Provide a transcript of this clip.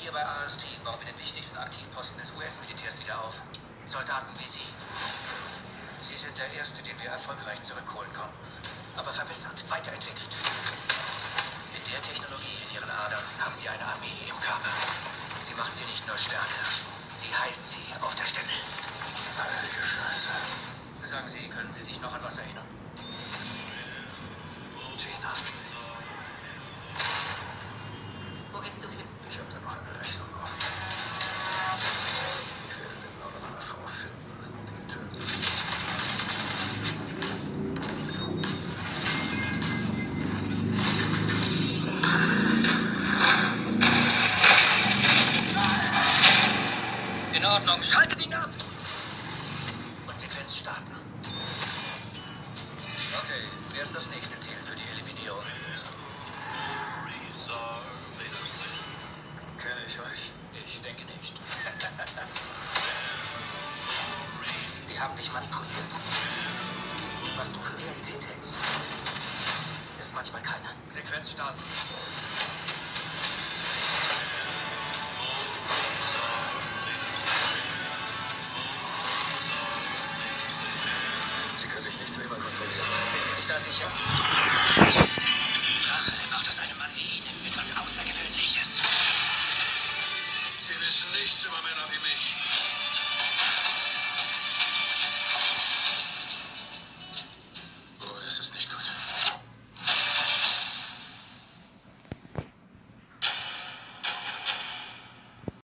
Hier bei AST bauen wir den wichtigsten Aktivposten des US-Militärs wieder auf. Soldaten wie Sie. Sie sind der Erste, den wir erfolgreich zurückholen konnten. Aber verbessert, weiterentwickelt. Mit der Technologie in Ihren Adern haben Sie eine Armee im Körper. Sie macht sie nicht nur stärker, sie heilt sie auf der Stelle. Heilige Scheiße. Sagen Sie, können Sie sich noch an was erinnern? Tina, Wo gehst du hin? ich habe da noch eine Rechnung offen. Ich werde den Mörder meiner Frau finden und ihn töten. In Ordnung, schaltet ihn ab! Und Sequenz starten. Okay, wer ist das nächste Ziel für die Eliminierung? Kenne ich euch? Ich denke nicht. Die haben dich manipuliert. Was du für Realität hältst, ist manchmal keine. Sequenz starten.